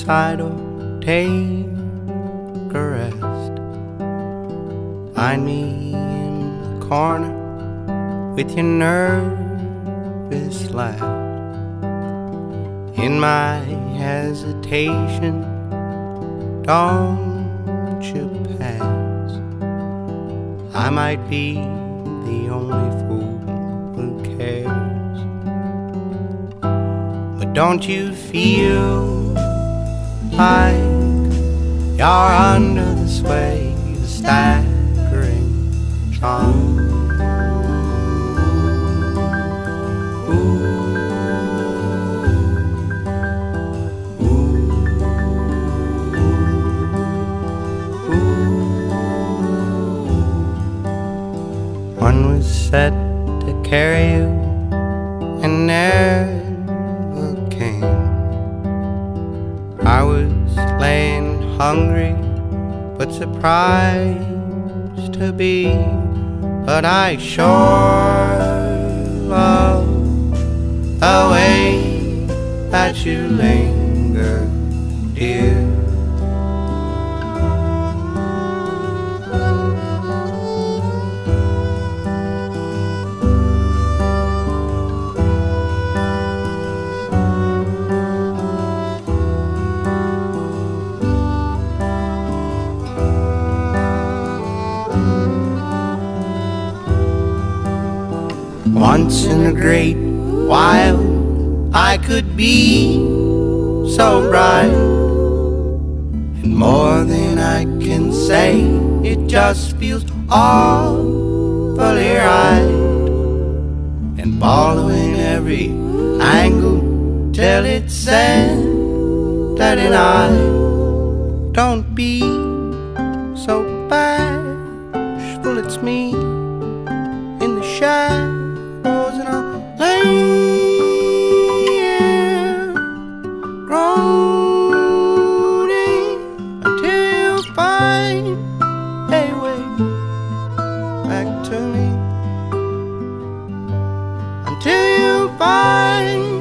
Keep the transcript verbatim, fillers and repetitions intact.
side or take a rest. Find me in the corner with your nervous laugh. In my hesitation, don't you pass. I might be the only fool who cares, but don't you feel like you're under the sway of a staggering charm? One was set to carry you and never came. I was laying hungry but surprised to be, but I sure love the way that you linger, dear. Once in a great while I could be so bright, and more than I can say, it just feels awfully right, and following every angle till it's centered in eye. Don't be so bashful, it's me in the shadows. And I'll lay here groaning until you find a way back to me, until you find